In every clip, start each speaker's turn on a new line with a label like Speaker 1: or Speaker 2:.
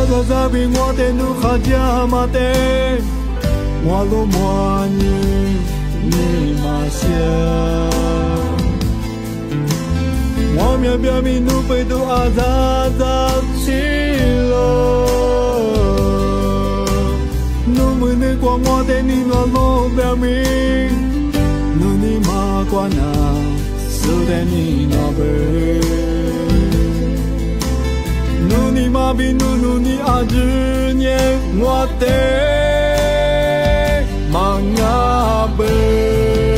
Speaker 1: 阿扎比我的努哈加马的，我罗莫尼玛西。我面表明努贝杜阿扎扎西罗，努门的光我的你诺罗表明，努尼玛关那苏的你诺贝，努尼玛比努尼阿之年我的玛雅贝。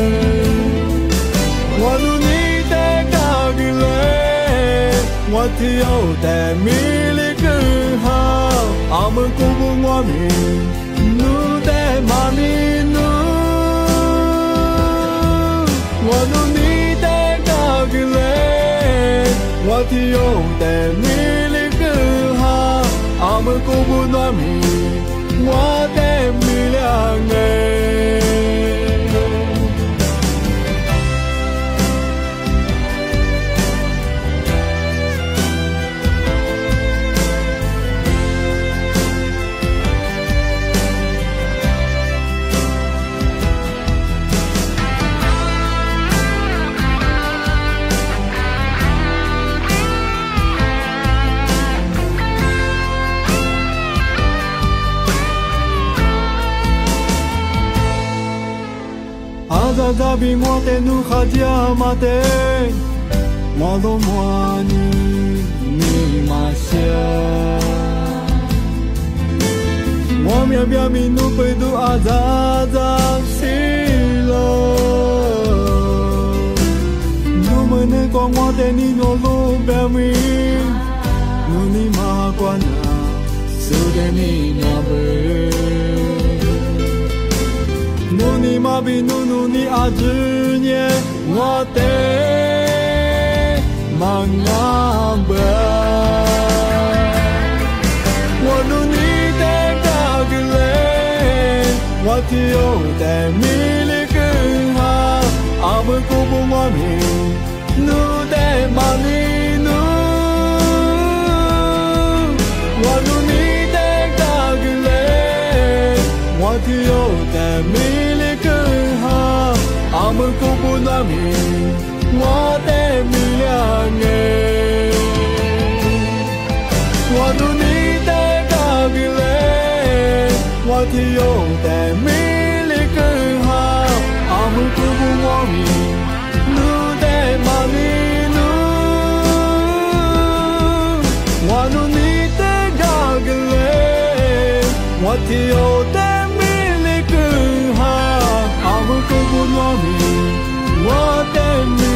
Speaker 1: 我只有在米里更好，阿们古不我命，努在马里努，我努你在高个嘞，我只有在米里更好，阿们古不我命，我在米两哎。阿扎比我的努哈加马的，我罗莫尼玛西。我面表明努贝杜阿扎扎西罗，努门的光我的你诺罗表明，努尼玛关那苏的你诺贝。努尼玛比努尼阿之年，我的玛雅贝，我努尼的高个嘞，我只有在米里更好，阿们古不我命，努在马里努，我努尼的高个嘞，我只有在米。阿们古不那命，我的米两哎，我努你的高个嘞，我只有在米里更好。阿们古不我命，努在马里努，我努你的高个嘞，我只有在米里更好。阿们古不我命，我的命。